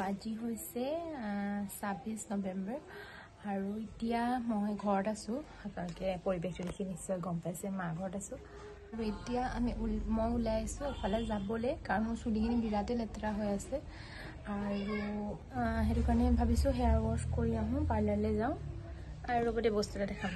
আজি হৈছে 26 নৱেম্বৰ আৰু এতিয়া মই ঘৰত আছো আপোনালোকে পৰিবেশটো দেখি নিশ্চয় গম পাইছে মা ঘৰত আছো আৰু এতিয়া মই ওলাই আহিছো এফালে যাবলৈ কাৰণ মোৰ চুলিখিনি বিৰাতে লেতেৰা হৈ আছে আৰু হেতু কাৰণে ভাবিছো হেয়াৰ ওয়াশ কৰি আহো পাৰ্লাৰলৈ যাওঁ আৰু লগতে বস্তু এটা দেখাম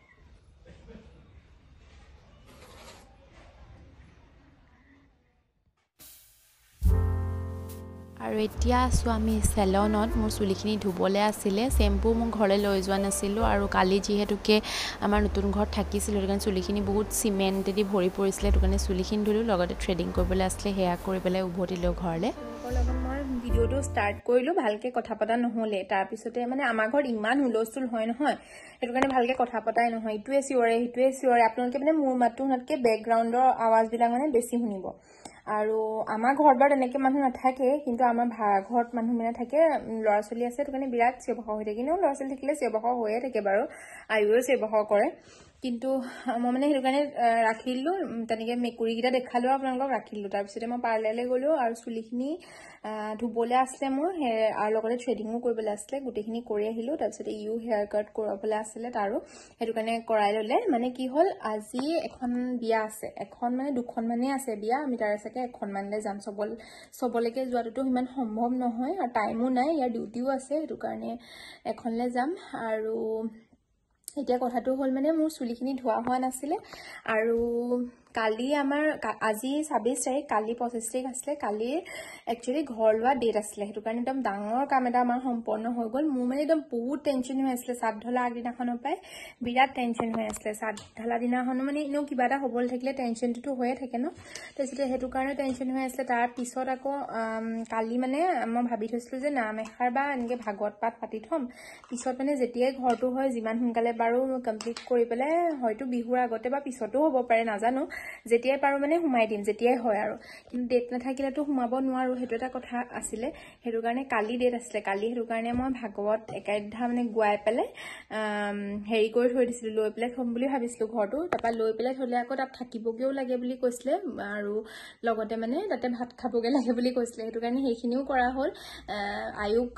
আৰু এতিয়া আছো আমি সেলনত মোৰ চুলিখিনি ধুবলে আছিলে শ্যাম্পু মই ঘৰলৈ লৈ যোৱা নাছিলো আৰু কালি যেহেতুকে আমাৰ নতুন ঘৰত থাকিছিল কাৰণ চুলিখিনি বহুত সিমেন্টেদি ভৰি পৰিছিলে তো কাৰণে চুলিখিনি ধুলো লগতে থ্ৰেডিং কৰিবলৈ আসলে হেয়া কৰি পেলাই উভতিলো ঘৰলে লগত মই ভিডিওটো স্টাৰ্ট কৰিলো ভালকে কথা পতা নহলে তাৰ পিছতে মানে আমাৰ ঘৰত ইমান হুলস্থুল হয় নহয় হেতু কাৰণে ভালকে কথা পতাই নহয় ইটোৱে চিঞৰে আপোনালোকে মানে মোৰ মাতটো হতকে বেকগ্ৰাউণ্ডৰ আৱাজ বিলাক মানে বেছি শুনিব আৰু আমাৰ ঘৰত বাৰ এনেকে মানুহ নাথাকে কিন্তু আমাৰ ভাড়া ঘৰত মানুহ মানে থাকে লৰা চলি আছে তো কাৰণে বিৰাট সেৱক হৈ থাকে কিন্তু লৰা চলি থাকিলে সেৱক হৈয়ে থাকে বাৰু আইও সেৱক কৰে কিন্তু মই মানে হেতু কাৰণে ৰাখিলো তেনেকে মেকুৰী গিটা দেখালো আপোনালোকক ৰাখিলো তাৰ পিছতে মই পাৰ্লাৰলৈ গলো আৰু চুলিখিনি ধুবলে আসলে মোৰ আৰু লগতে থ্ৰেডিংও কৰিবলৈ আসলে গুটেখিনি কৰি আহিলো তাৰ পিছতে ইউ হেয়াৰ কাট কৰাবলৈ আসলে তাৰো হেতু কাৰণে কৰাই ললে মানে কি হল আজি এখন বিয়া আছে এখন মানে দুখন মানে আছে বিয়া আমি তাৰ সাকে এখন মানলে যাম সবলৈকে যোৱাটো ইমান সম্ভৱ নহয় আৰু টাইমও নাই ইয়াৰ ডিউটিও আছে হেতু কাৰণে এখনলে যাম আৰু এতিয়া কথাটো হল মানে মোৰ চুলিখিনি ধোৱা হোৱা নাছিলে আৰু কালি আমাৰ আজি 26 তাৰিখ কালি 25 তাৰিখ আসলে কালি একচুয়ালি ঘৰ লোৱা ডেট আসলে হেতু কাৰণে একদম ডাঙৰ কাম এটা আমাৰ সম্পূৰ্ণ হৈ গল মোৰ মানে একদম বহুত টেনচন হৈ আসলে সাত ঢলা আগদিনাখনৰ পাই বিৰাট টেনচন হৈ আসলে সাত ঢলা দিনাখন মানে ইনো কিবা এটা হবল থাকিলে টেনচনটো হৈয়ে থাকে ন তাৰপিছতে হেতু কাৰণে টেনচন হৈ আসলে তাৰ পিছত আকৌ কালি মানে মই ভাবি থৈছিলো যে নাম এখাৰ বা এনেকে ভাগৱত পাঠ পাতি থম পিছত মানে যেতিয়াই ঘৰটো হয় যিমান সোনকালে বাৰু কমপ্লিট কৰি পেলাই হয়তো বিহুৰ আগতে বা পিছতো হ'ব পাৰে নাজানো যেতিয়াই পাৰো মানে সোমাই দিম যেতিয়াই হয় আৰু কিন্তু ডেট নাথাকিলেতো সোমাব নোৱাৰো হেতু এটা কথা আছিল হেতু কাৰণে কালি ডেট আছিল কালি হেতু কাৰণে মই ভাগৱত একাধ্যায় মানে গুৱাই পেলাই হেৰি কৰি থৈ দিছিলো লৈ পেলাই থম বুলি ভাবিছিলো ঘৰটো তাৰপা লৈ পেলাই থলে আকৌ তাত থাকিবগেও লাগে বুলি কৈছিলে আৰু লগতে মানে তাতে ভাত খাবগে লাগে বুলি কৈছিলে হেতু কাৰণে সেইখিনিও কৰা হ'ল আয়ুক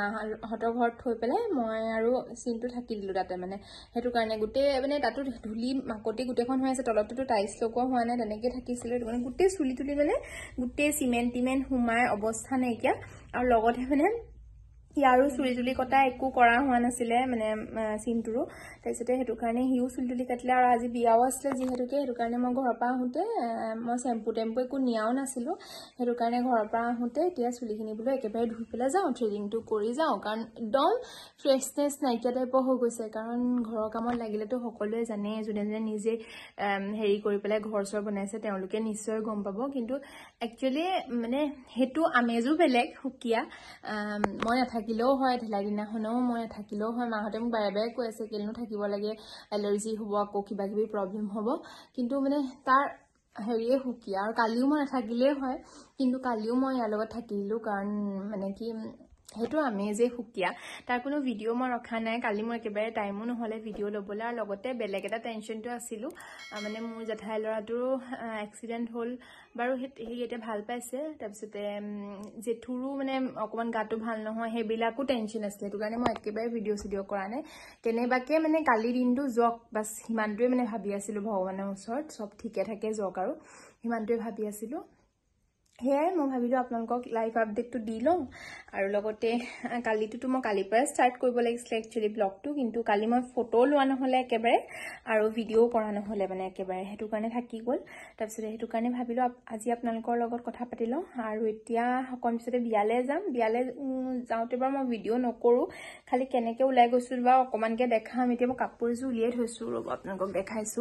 মাহতৰ ঘৰত থৈ পেলাই মই আৰু সিনটো থাকি দিলো তাতে মানে হেতু কাৰণে গুটে মানে তাতো ধুলি মাকতি গুটেখন হৈ আছে তলতটো টাইলছ লগোৱা হোৱা নাই তেনেকে থাকিছিল মানে গুটে চুলি তুলি মানে গুটে সিমেন্ট হুমাই অৱস্থা নাইকিয়া আৰু লগতে মানে ইয়াৰো চুলি কটা একো কৰা হোৱা নাছিলে মানে সিনটোৰো তাৰপিছতে হেতু কাৰণে হিউ চুলি কাটিলে আৰু আজি বিয়াও আছিল যেহেতুকে হেতু কাৰণে মই ঘৰৰ পৰা আহোতে মই শ্যাম্পু টেম্পু একো নিয়াও নাছিলো হেতু কাৰণে ঘৰৰ পৰা আহোতে এতিয়া চুলিখিনি বুলো একেবাৰে ধুই পেলাই যাওঁ থ্ৰেডিংটো কৰি যাওঁ কাৰণ একদম ফ্ৰেশনেছ নাইকিয়া টাইপৰ হৈ গৈছে কাৰণ ঘৰৰ কামত লাগিলেতো সকলোৱে জানে যোনে নিজে হেৰি কৰি পেলাই ঘৰ চৰ বনাইছে তেওঁলোকে নিশ্চয় গম পাব কিন্তু একচুয়ালি মানে হেতু আমেজো বেলেগ হুকিয়া মই নাথাকিলেও হয় ঢেলাই দিনাখনো মই নাথাকিলেও হয় মাহতে মোক বাৰে বাৰে কৈ আছে কেলনো থাকিব লাগে এলাৰ্জি হ'ব আকৌ কিবা কিবি প্ৰবলেম হ'ব কিন্তু মানে তাৰ হেৰিয়ে হুকিয়া আৰু কালিও মই নাথাকিলেই হয় কিন্তু কালিও মই ইয়াৰ লগত থাকিলো কাৰণ মানে কি হেতু আমেজে হুকিয়া তাৰ কোনো ভিডিও মই ৰখা নাই কালি মই একেবাৰে টাইমো নহলে ভিডিও লবলৈ আৰু লগতে বেলেগ এটা টেনচনটো আছিলো মানে মোৰ জেঠাই লৰাটোৰ এক্সিডেন্ট হ'ল বাৰু হে এটা ভাল পাইছে তাৰপিছতে জেঠুৰো মানে অকমান গাটো ভাল নহয় হেবিলাকো টেনচন আছিল হেতু কাৰণে মই একেবাৰে ভিডিও কৰা নাই কেনেবাকে মানে কালি দিনটো জক বাস হিমানটোৱে মানে ভাবি আছিলো ভগৱানৰ ওচৰত সব ঠিকে থাকে জক আৰু হিমানটোৱে ভাবি আছিলো হেয়াই মই ভাবিলো আপোনালোকক লাইভ আপডেটটো দি লওঁ আৰু লগতে কালিটো মই কালি পৰা ষ্টাৰ্ট কৰিব লাগিছিল একচুয়ালি ব্লগটো কিন্তু কালি মই ফটো লোৱা নহলে একেবাৰে আৰু ভিডিও কৰা নহলে মানে একেবাৰে হেতু কাৰণে থাকি গল তাৰপিছত হেতু কাৰণে ভাবিলো আজি আপোনালোকৰ লগত কথা পাতি লওঁ আৰু এতিয়া অকণ পিছতে বিয়ালে যাম বিয়ালে যাওঁতে বাৰু মই ভিডিও নকৰো খালি কেনেকে ওলাই গৈছিল বা অকমানকে দেখাম এতিয়া মই কাপোৰজোৰ উলিয়াই থৈছো ৰব আপোনালোকক দেখাইছো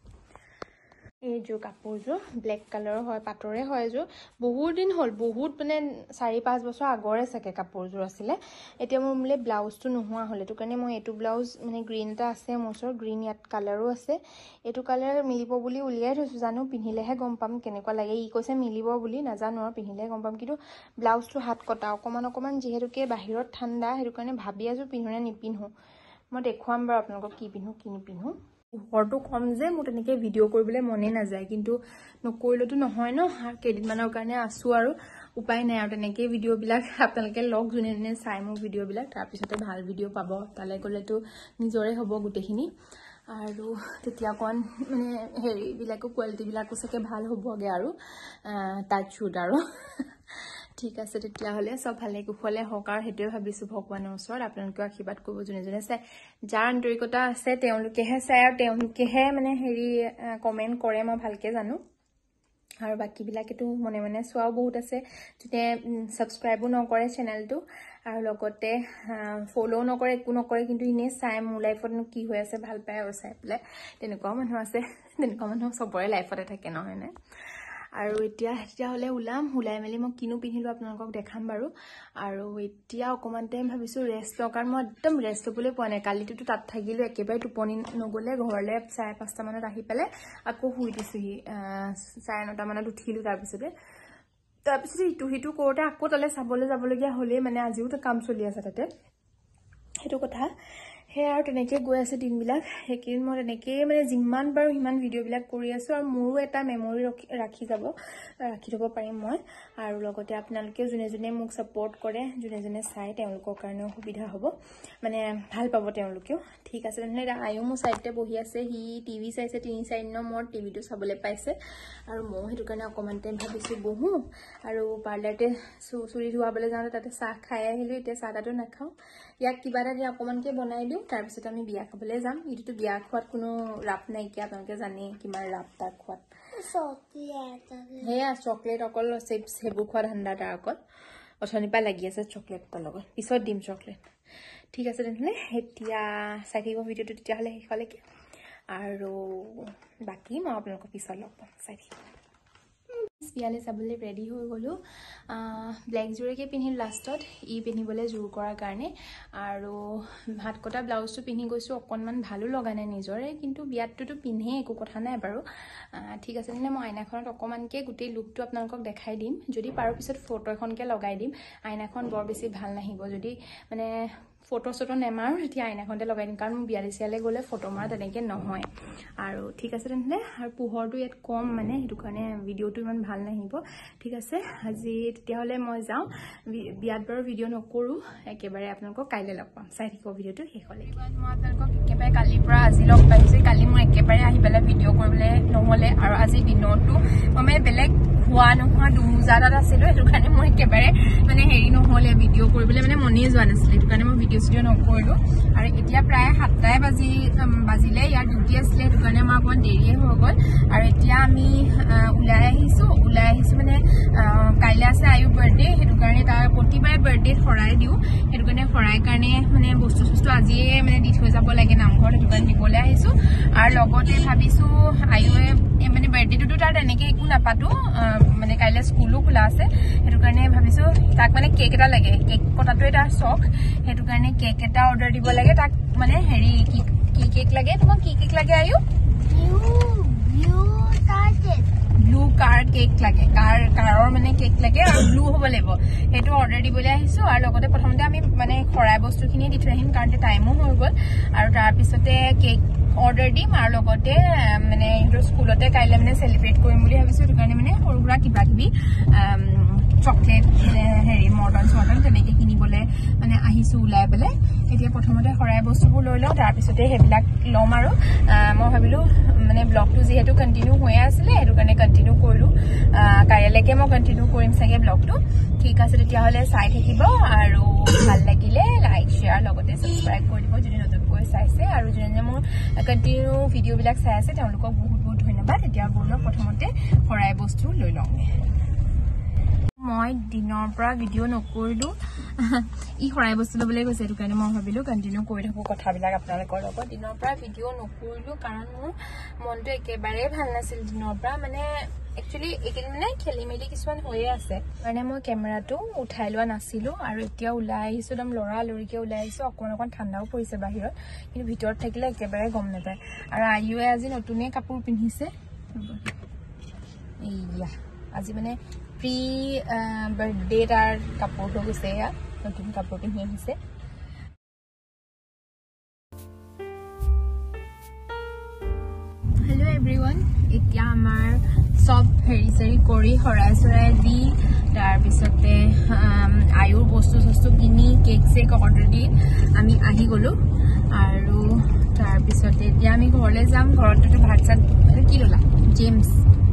এই যে কাপোৰজোৰ ব্লেক কালাৰ হয় পাটৰে হয় যে বহুত দিন হল বহুত মানে 4-5 বছৰ আগৰে সাকে কাপোৰজোৰ আছিলে এতিয়া মোৰ মানে ব্লাউজটো নোহোৱা হল এটো কাৰণে মই এটো ব্লাউজ মানে গ্ৰীন এটা আছে মোছৰ গ্ৰীন ইয়াত কালাৰো আছে এটো কালাৰ মিলিব বুলি উলিয়াই থৈছো জানো পিন্ধিলেহে গম পাম কেনেকুৱা লাগে ই কৈছে মিলিব বুলি নাজানো আৰু পিন্ধিলে গম পাম কিন্তু ব্লাউজটো হাত কটা অকমান যেহেতুকে বাহিৰত ঠাণ্ডা হেতু কাৰণে ভাবি আছো পিন্হুনে নিপিন্হু মই দেখুৱাম বাৰু আপোনালোকক কি পিন্হু কি নিপিন্হু ঘৰটো কম যে মোৰ তেনেকে ভিডিও কৰিবলৈ মনে নাযায় কিন্তু নকৰিলেতো নহয় ন কেইদিনমানৰ কাৰণে আছো আৰু উপায় নাই আৰু তেনেকৈ ভিডিঅ'বিলাক আপোনালোকে লগ যোনে যোনে চাই মোৰ ভিডিঅ'বিলাক তাৰপিছতে ভাল ভিডিঅ' পাব তালৈ গ'লেতো নিজৰে হ'ব গোটেইখিনি আৰু তেতিয়া অকণ মানে হেৰিবিলাকো কোৱালিটিবিলাকো চাগে ভাল হ'বগৈ আৰু টাচ শ্বুট আৰু ঠিক আছে তেতিয়াহ'লে চব ভালে কুশলে হওক আৰু সেইটোৱে ভাবিছোঁ ভগৱানৰ ওচৰত আপোনালোকেও আশীৰ্বাদ কৰিব যোনে যোনে চাই যাৰ আন্তৰিকতা আছে তেওঁলোকেহে চায় আৰু তেওঁলোকেহে মানে কমেণ্ট কৰে মই ভালকৈ জানো আৰু বাকীবিলাকেতো মনে মনে চোৱাও বহুত আছে যোনে ছাবস্ক্ৰাইবো নকৰে চেনেলটো আৰু লগতে ফ'ল' নকৰে একো নকৰে কিন্তু এনেই চাই মোৰ লাইফতনো কি হৈ আছে ভাল পায় আৰু চাই পেলাই তেনেকুৱাও মানুহ আছে তেনেকুৱা মানুহ চবৰে লাইফতে থাকে নহয়নে আৰু তেতিয়াহ'লে ওলাই মেলি মই কিনো পিন্ধিলোঁ আপোনালোকক দেখাম বাৰু আৰু এতিয়া অকণমান টাইম ভাবিছোঁ ৰেষ্ট লওঁ কাৰণ মই একদম ৰেষ্ট ল'বলৈ পোৱা নাই কালিটোতো তাত থাকিলোঁ একেবাৰে টোপনি নগ'লে ঘৰলৈ 5:30 মানত আহি পেলাই আকৌ শুই দিছোঁহি 9:30 মানত উঠিলোঁ তাৰপিছতে ইটো কৰোঁতে আকৌ তালৈ চাবলৈ যাবলগীয়া হ'লেই মানে আজিও কাম চলি আছে তাতে সেইটো কথা সেয়া আৰু তেনেকৈ গৈ আছে দিনবিলাক সেইকেইদিন মই তেনেকৈয়ে মানে যিমান পাৰোঁ সিমান ভিডিঅ'বিলাক কৰি আছোঁ আৰু মোৰো এটা মেমৰি ৰাখি থ'ব পাৰিম মই আৰু লগতে আপোনালোকেও যোনে যোনে মোক ছাপোৰ্ট কৰে যোনে যোনে চাই তেওঁলোকৰ কাৰণেও সুবিধা হ'ব মানে ভাল পাব তেওঁলোকেও ঠিক আছে তেনেহ'লে আয়ো মোৰ ছাইডতে বহি আছে সি টিভি চাইছে 3-4 দিনৰ মূৰত টিভিটো চাবলৈ পাইছে আৰু ময়ো সেইটো কাৰণে অকণমান টাইম ভাবিছোঁ বহোঁ আৰু পাৰ্লাৰতে চুলি ধুৱাবলৈ যাওঁতে তাতে চাহ খাই আহিলোঁ এতিয়া চাহ তাতো নাখাওঁ ইয়াক কিবা এটা দি অকণমানকৈ বনাই দিওঁ তাৰপিছত আমি বিয়া খাবলৈ যাম এইটোতো বিয়া খোৱাত কোনো ৰাপ নাইকিয়া আপোনালোকে জানেই কিমান ৰাপ তাৰ খোৱাত সেয়া চকলেট অকল চিপছ সেইবোৰ খোৱা ধান্দা তাৰ অকল অথনিৰ পৰা লাগি আছে চকলেট এটাৰ লগত পিছত দিম চকলেট ঠিক আছে তেনেহ'লে এতিয়া চাই থাকিব ভিডিঅ'টো তেতিয়াহ'লে শেষলৈকে আৰু বাকী মই আপোনালোকক পিছত লগ পাম চাই থাকিব বিয়ালৈ যাবলৈ ৰেডি হৈ গ'লোঁ ব্লেক জোৰেকে পিন্ধিলোঁ লাষ্টত পিন্ধিবলৈ জোৰ কৰাৰ কাৰণে আৰু হাত কটা ব্লাউজটো পিন্ধি গৈছোঁ অকণমান ভালো লগা নাই নিজৰে কিন্তু বিয়াতটোতো পিন্ধেই একো কথা নাই বাৰু ঠিক আছে তেনে মই আইনাখনত অকণমানকৈ গোটেই লুকটো আপোনালোকক দেখাই দিম যদি পাৰোঁ পিছত ফটো এখনকৈ লগাই দিম আইনাখন বৰ বেছি ভাল নাহিব যদি মানে ফটো নেমাৰোঁ তেতিয়া আইনাখনতে লগাই দিম কাৰণ মোৰ বিয়া চিয়ালৈ গ'লে ফটো মৰা তেনেকৈ নহয় আৰু ঠিক আছে তেনেহ'লে আৰু পোহৰটো ইয়াত কম মানে সেইটো কাৰণে ভিডিঅ'টো ইমান ভাল নাহিব ঠিক আছে আজি তেতিয়াহ'লে মই যাওঁ বিয়াত বাৰু ভিডিঅ' নকৰোঁ একেবাৰে আপোনালোকক কাইলৈ লগ পাম চাই থাকিব ভিডিঅ'টো শেষলৈ মই আপোনালোকক একেবাৰে কালিৰ পৰা আজি লগ পাইছোঁ কালি মই একেবাৰে আহি পেলাই ভিডিঅ' কৰিবলৈ নহ'লে আৰু আজি দিনতো মই মানে বেলেগ হোৱা নোহোৱা দুমোজাত আছিলোঁ সেইটো কাৰণে মই একেবাৰে মানে নহ'লে ভিডিঅ' কৰিবলৈ মানে মনেই যোৱা নাছিলে সেইটো কাৰণে মই ভিডিঅ' নকৰিলোঁ আৰু এতিয়া প্ৰায় 7টাই বাজিলে ইয়াৰ ডিউটি আছিলে সেইটো কাৰণে মই অকণমান দেৰিয়ে হৈ গ'ল আৰু এতিয়া আমি ওলাই আহিছোঁ মানে কাইলৈ আছে আয়ু বাৰ্থডে সেইটো কাৰণে তাৰ প্ৰতিবাৰে বাৰ্থডেত শৰাই দিওঁ সেইটো কাৰণে শৰাই কাৰণে মানে বস্তু আজিয়ে মানে দি থৈ যাব লাগে নামঘৰত সেইটো কাৰণে দিবলৈ আহিছোঁ আৰু লগতে ভাবিছোঁ আয়ুৱে মানে বাৰ্থডেটোতো তাৰ তেনেকৈ একো নাপাতোঁ মানে কাইলৈ স্কুলো খোলা আছে সেইটো কাৰণে ভাবিছোঁ তাক মানে কেক এটা লাগে কেক কটাটোৱে তাৰ চখ সেইটো কাৰণে কেক এটা অৰ্ডাৰ দিব লাগে তাক মানে কি কেক লাগে তোমাক কি কেক লাগে আয়ু ব্লু কাৰ কেক লাগে কাৰৰ মানে কেক লাগে আৰু ব্লু হ'ব লাগিব সেইটো অৰ্ডাৰ দিবলৈ আহিছোঁ আৰু লগতে প্ৰথমতে আমি মানে শৰাই বস্তুখিনি দি থৈ আহিম কাৰণ টাইমো হৈ গ'ল আৰু তাৰপিছতে কেক অৰ্ডাৰ দিম আৰু লগতে মানে সিহঁতৰ স্কুলতে কাইলৈ মানে চেলিব্ৰেট কৰিম বুলি ভাবিছোঁ সেইটো কাৰণে মানে সৰু সুৰা কিবা কিবি চকলেট মৰ্টন তেনেকৈ কিনিবলৈ মানে আহিছোঁ ওলাই পেলাই এতিয়া প্ৰথমতে শৰাই বস্তুবোৰ লৈ লওঁ তাৰপিছতে সেইবিলাক ল'ম আৰু মই ভাবিলোঁ মানে ব্লগটো যিহেতু কণ্টিনিউ হৈয়ে আছিলে সেইটো কাৰণে কণ্টিনিউ কৰিলোঁ কাইলৈকে মই কণ্টিনিউ কৰিম চাগে ব্লগটো ঠিক আছে তেতিয়াহ'লে চাই থাকিব আৰু ভাল লাগিলে লাইক শ্বেয়াৰ লগতে ছাবস্ক্ৰাইব কৰি দিব যদি নতুনকৈ চাইছে আৰু যোনে মোৰ কণ্টিনিউ ভিডিঅ'বিলাক চাই আছে তেওঁলোকক বহুত বহুত ধন্যবাদ এতিয়া ব'লক প্ৰথমতে শৰাই বস্তু লৈ লওঁ মই দিনৰ পৰা ভিডিঅ' নকৰিলোঁ শৰাই বস্তু ল'বলৈ গৈছে সেইটো কাৰণে মই ভাবিলোঁ কণ্টিনিউ কৰি থাকোঁ কথাবিলাক আপোনালোকৰ লগত দিনৰ পৰা ভিডিঅ' নকৰিলোঁ কাৰণ মোৰ মনটো একেবাৰেই ভাল নাছিল দিনৰ পৰা মানে একচুৱেলি এইকেইদিন মানে খেলি মেলি কিছুমান হৈয়ে আছে মানে মই কেমেৰাটো উঠাই লোৱা নাছিলোঁ আৰু এতিয়া ওলাই আহিছোঁ একদম লৰালৰিকৈ ওলাই আহিছোঁ অকণ ঠাণ্ডাও পৰিছে বাহিৰত কিন্তু ভিতৰত থাকিলে একেবাৰে গম নাপায় আৰু আয়ুৱে আজি নতুনেই কাপোৰ পিন্ধিছে এইয়া আজি মানে প্ৰি বাৰ্থডে তাৰ কাপোৰ লৈ গৈছে এয়া নতুন কাপোৰ পিন্ধি আহিছে হেল্ল' এভৰিৱান এতিয়া আমাৰ চব এনিভাৰ্চাৰী কৰি শৰাই চৰাই দি তাৰপিছতে আয়ুৰ বস্তু চস্তু কিনি কেক চেক অৰ্ডাৰ দি আমি আহি গ'লো আৰু তাৰপিছতে এতিয়া আমি ঘৰলৈ যাম ঘৰততো ভাত চাত কি ল'লা জেমছ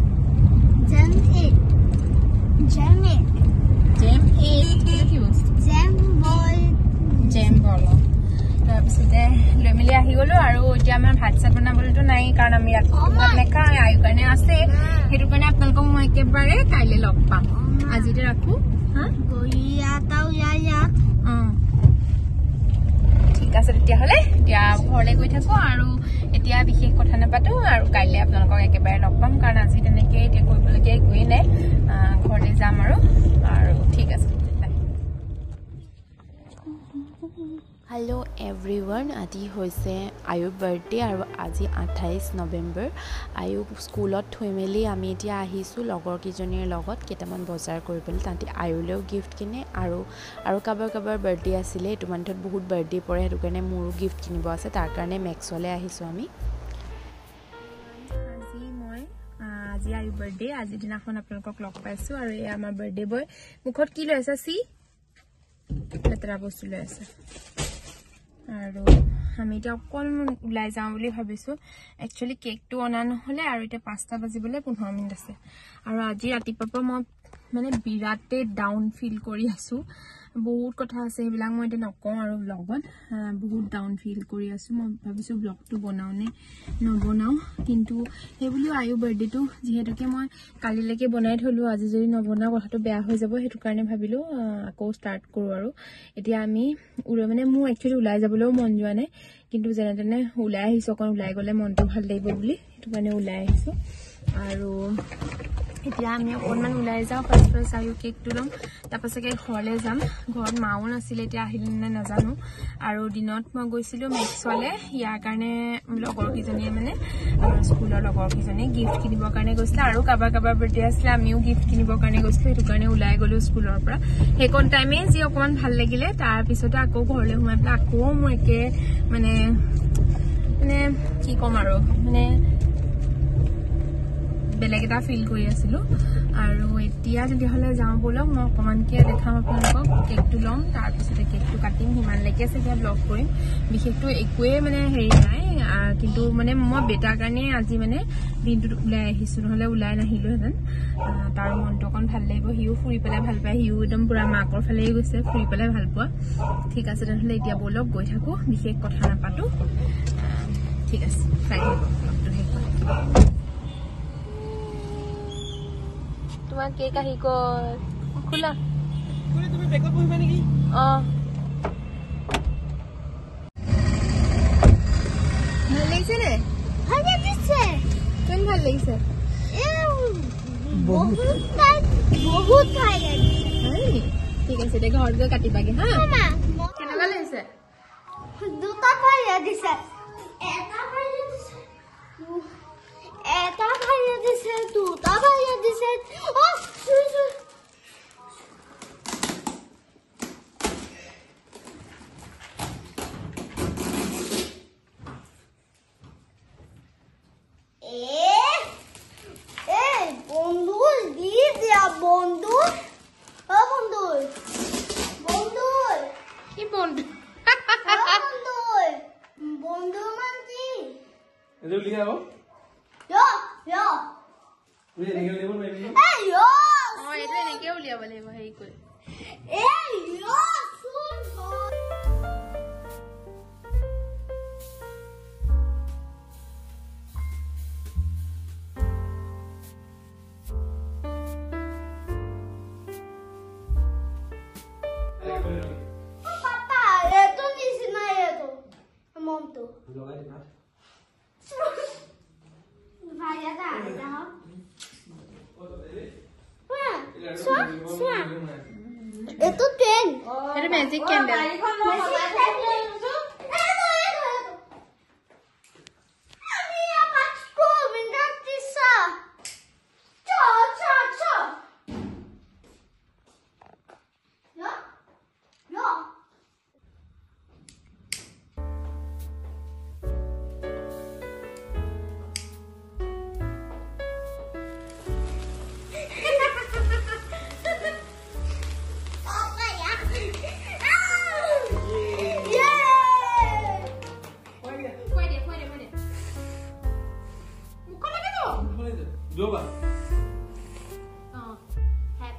তাৰপিছতে লৈ মেলি আহি গ'লো আৰু এতিয়া আমাৰ ভাত চাত বনাবলৈতো নাই কাৰণ আমি ৰাতি ভাত নাখাওঁ আয়ুৰ কাৰণে আছে সেইটো কাৰণে আপোনালোকক মই একেবাৰে কাইলৈ লগ পাম আজিতে ৰাখো ঠিক আছে তেতিয়াহ'লে এতিয়া ঘৰলৈ গৈ থাকো আৰু এতিয়া বিশেষ কথা নাপাতো আৰু কাইলৈ আপোনালোকক একেবাৰে লগ পাম কাৰণ আজি তেনেকৈ এতিয়া কৰিবলগীয়া একোৱেই নাই ঘৰলৈ যাম আৰু ঠিক আছে হেল্ল' এভৰিৱান আজি হৈছে আয়ুৰ বাৰ্থডে আৰু আজি 28 নৱেম্বৰ আয়ুক স্কুলত থৈ মেলি আমি এতিয়া আহিছোঁ লগৰকেইজনীৰ লগত কেইটামান বজাৰ কৰিবলৈ তাহাঁতি আয়ুলৈও গিফ্ট কিনে আৰু কাৰোবাৰ বাৰ্থডে আছিলে এইটো মান্থত বহুত বাৰ্থডে পৰে সেইটো কাৰণে মোৰো গিফ্ট কিনিব আছে তাৰ কাৰণে মেক্সলৈ আহিছোঁ আমি আজি আয়ুৰ বাৰ্থডে আজিৰ দিনাখন আপোনালোকক লগ পাইছোঁ আৰু এয়া আমাৰ বাৰ্থডে বয় মুখত কি লৈ আছে চি লেতেৰা বস্তু লৈ আছে আৰু আমি এতিয়া অকণমান ওলাই যাওঁ বুলি ভাবিছোঁ একচুৱেলি কেকটো অনা নহ'লে আৰু এতিয়া 5টা বাজিবলৈ 15 মিনিট আছে আৰু আজি ৰাতিপুৱাৰ পৰা মই মানে বিৰাটেই ডাউন ফিল কৰি আছোঁ বহুত কথা আছে সেইবিলাক মই এতিয়া নকওঁ আৰু ব্লগত বহুত ডাউন ফিল কৰি আছোঁ মই ভাবিছোঁ ব্লগটো বনাওঁ নে নবনাওঁ কিন্তু সেইবুলিও আয়ুৰ বাৰ্থডেটো যিহেতুকে মই কালিলৈকে বনাই থ'লোঁ আজি যদি নবনাওঁ কথাটো বেয়া হৈ যাব সেইটো কাৰণে ভাবিলোঁ আকৌ ষ্টাৰ্ট কৰোঁ আৰু এতিয়া আমি মানে মোৰ একচুৱেলি ওলাই যাবলৈও মন যোৱা নাই কিন্তু যেনে তেনে ওলাই আহিছোঁ অকণ ওলাই গ'লে মনটো ভাল লাগিব বুলি সেইটো কাৰণে ওলাই আহিছোঁ আৰু এতিয়া আমি অকণমান ওলাই যাওঁ ফাৰ্ষ্ট আয়ুৰ কেকটো ল'ম তাৰপাছতে ঘৰলৈ যাম ঘৰত মাও নাছিলে এতিয়া আহিলে নে নাজানো আৰু দিনত মই গৈছিলোঁ মেক্সলৈ ইয়াৰ কাৰণে লগৰকেইজনীয়ে মানে স্কুলৰ লগৰকেইজনীয়ে গিফ্ট কিনিবৰ কাৰণে গৈছিলে আৰু কাৰোবাৰ বাৰ্থডে আছিলে আমিও গিফ্ট কিনিবৰ কাৰণে গৈছিলোঁ সেইটো কাৰণে ওলাই গ'লোঁ স্কুলৰ পৰা সেইকণ টাইমেই যি অকণমান ভাল লাগিলে তাৰপিছতে আকৌ ঘৰলৈ সোমাই পেলাই আকৌ মোৰ একে মানে কি ক'ম আৰু মানে বেলেগ এটা ফিল কৰি আছিলোঁ আৰু এতিয়া তেতিয়াহ'লে যাওঁ ব'লক মই অকণমানকৈ দেখাম আপোনালোকক কেকটো ল'ম তাৰপিছতে কেকটো কাটিম সিমানলৈকে চাগে ব্লগ কৰিম বিশেষটো একোৱেই মানে হেৰি নাই কিন্তু মানে মই বেটাৰ কাৰণে আজি মানে দিনটোত ওলাই আহিছোঁ নহ'লে ওলাই নাহিলোহেঁতেন তাৰ মনটো অকণ ভাল লাগিব সিও ফুৰি পেলাই ভাল পায় সিও একদম পূৰা মাকৰ ফালেই গৈছে ফুৰি পেলাই ভাল পোৱা ঠিক আছে তেনেহ'লে এতিয়া ব'লক গৈ থাকোঁ বিশেষ কথা নাপাতোঁ ঠিক আছে চাই থাকোঁ ব্লগটো শেষ কৰি তোমাৰ কেক আহি গ'ল খোলা তুমি বেকত বহিবা নেকি ভাল লাগিছে নে ভাল লাগিছে কোন ভাল লাগিছে বহুত ভাল লাগিছে ঠিক আছে এতিয়া ঘৰত গৈ কাটিবাগে হা কেনেকুৱা লাগিছে দুটা ভাল লাগিছে এটা ভাল লাগিছে দুটা ভাল লাগিছে Itu ten. Ada magic candle.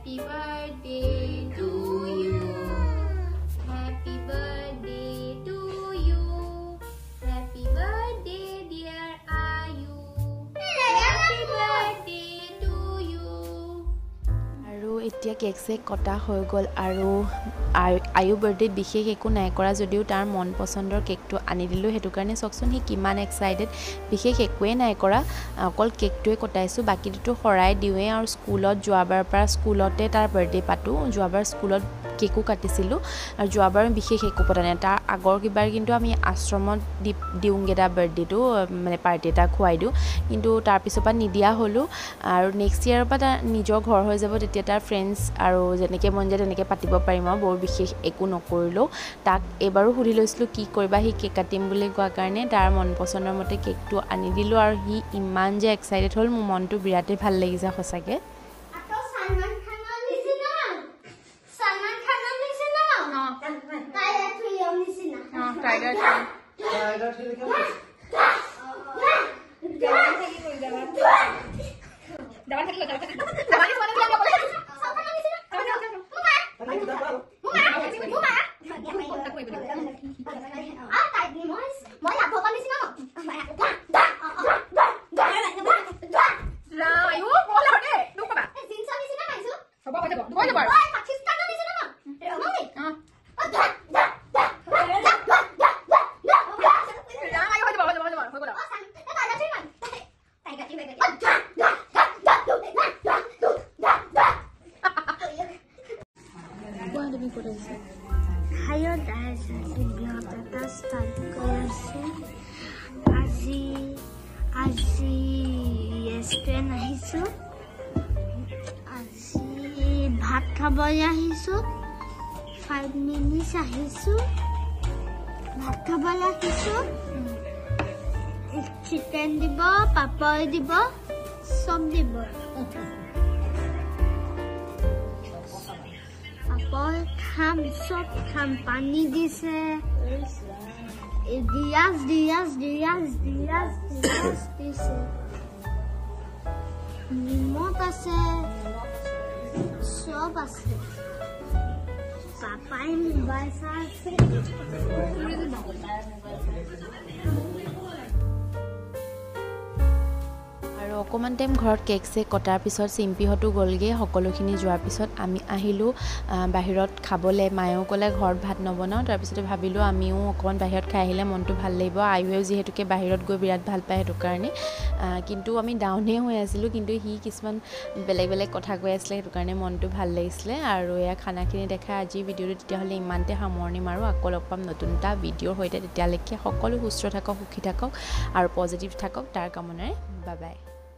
Happy birthday to you. Happy birthday to you. Happy birthday dear Ayu. Happy birthday to you. আৰু এতিয়া কেক চেক কটা হৈ গ'ল আৰু আয়ু বাৰ্থডেত বিশেষ একো নাই কৰা যদিও তাৰ মন পচন্দৰ কেকটো আনি দিলোঁ সেইটো কাৰণে চাওকচোন সি কিমান এক্সাইটেড বিশেষ একোৱেই নাই কৰা অকল কেকটোৱে কটাইছোঁ বাকীটোতো শৰাই দিওঁৱেই আৰু স্কুলত যোৱাবাৰ পৰা স্কুলতে তাৰ বাৰ্থডে পাতোঁ যোৱাবাৰ স্কুলত কেকো কাটিছিলোঁ আৰু যোৱাবাৰ বিশেষ একো পতা নাই তাৰ আগৰ কিবাৰ কিন্তু আমি আশ্ৰমত দিওঁগৈ তাৰ বাৰ্থডেটো মানে পাৰ্টি এটা খুৱাই দিওঁ কিন্তু তাৰপিছৰ পৰা নিদিয়া হ'লোঁ আৰু নেক্সট ইয়েৰৰ পৰা তাৰ নিজৰ ঘৰ হৈ যাব তেতিয়া তাৰ ফ্ৰেণ্ডছ আৰু যেনেকৈ মন যায় তেনেকৈ পাতিব পাৰিম আৰু বৰ বিশেষ একো নকৰিলেও তাক এইবাৰো সুধি লৈছিলোঁ কি কৰিবা সি কেক কাটিম বুলি কোৱা কাৰণে তাৰ মন পচন্দৰ মতে কেকটো আনি দিলোঁ আৰু সি ইমান যে এক্সাইটেড হ'ল মোৰ মনটো বিৰাটেই ভাল লাগিছে সঁচাকৈ Hayo guys, biblioteca start কৰিছে আজি ৰেষ্টুৰেণ্ট আহিছোঁ আজি ভাত খাবলৈ আহিছোঁ 5 minutes আহিছোঁ ভাত খাবলৈ আহিছোঁ চিকেন দিব পাপৰ দিব চব দিব পাপৰ খাম চব খাম পানী দিছে দিয়াজ দিছে নিমখ আছে চব আছে পাপাই মোবাইল চাই আছে আৰু অকণমান টাইম ঘৰত কেক চেক কটাৰ পিছত চিম্পিহঁতো গ'লগৈ সকলোখিনি যোৱাৰ পিছত আমি আহিলোঁ বাহিৰত খাবলৈ মায়েও ক'লে ঘৰত ভাত নবনাওঁ তাৰপিছতে ভাবিলোঁ আমিও অকণমান বাহিৰত খাই আহিলে মনটো ভাল লাগিব আয়ুৱেও যিহেতুকে বাহিৰত গৈ বিৰাট ভাল পায় সেইটো কাৰণে কিন্তু আমি ডাউনেই হৈ আছিলোঁ কিন্তু সি কিছুমান বেলেগ কথা কৈ আছিলে সেইটো কাৰণে মনটো ভাল লাগিছিলে আৰু এয়া খানাখিনি দেখাই আজিৰ ভিডিঅ'টো তেতিয়াহ'লে ইমানতে সামৰণি মাৰোঁ আকৌ লগ পাম নতুন এটা ভিডিঅ'ৰ সৈতে তেতিয়ালৈকে সকলো সুস্থ থাকক সুখী থাকক আৰু পজিটিভ থাকক তাৰ কামনাৰে বাই বাই